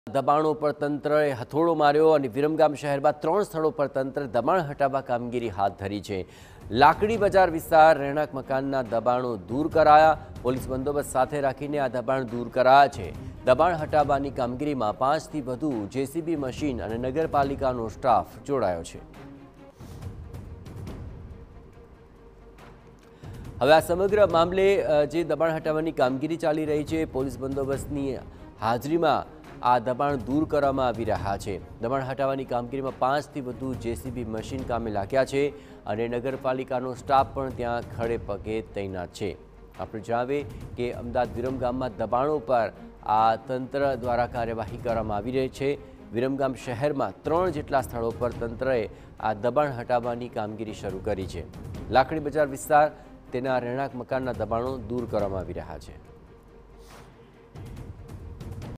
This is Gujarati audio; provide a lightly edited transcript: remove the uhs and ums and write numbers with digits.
દબાણો પર તંત્રએ હથોડો માર્યો અને વિરમગામ શહેરમાં 3 સ્થળો પર તંત્ર દબાણ હટાવવા કામગીરી હાથ ધરી છે। લાકડી બજાર વિસ્તાર રહેણાંક મકાનના દબાણો દૂર કરાયા। પોલીસ બંદોબસ્ત સાથે રાખીને આ દબાણ દૂર કરાયા છે। દબાણ હટાવવાની કામગીરીમાં 5 થી વધુ જેસીબી મશીન અને નગરપાલિકાનો સ્ટાફ જોડાયો છે। હવે આ સમગ્ર મામલે જે દબાણ હટાવવાની કામગીરી ચાલી રહી છે, પોલીસ બંદોબસ્તની હાજરીમાં આ દબાણ દૂર કરવામાં આવી રહ્યા છે। દબાણ હટાવવાની કામગીરીમાં 5 થી વધુ જેસીબી મશીન કામે લાગ્યા છે અને નગરપાલિકાનો સ્ટાફ પણ ત્યાં ખડે પગે તૈનાત છે। આપણે જણાવીએ કે અમદાવાદ વિરમગામમાં દબાણો પર આ તંત્ર દ્વારા કાર્યવાહી કરવામાં આવી રહી છે। વિરમગામ શહેરમાં 3 જેટલા સ્થળો પર તંત્રએ આ દબાણ હટાવવાની કામગીરી શરૂ કરી છે। લાકડી બજાર વિસ્તાર તેના રહેણાંક મકાનના દબાણો દૂર કરવામાં આવી રહ્યા છે।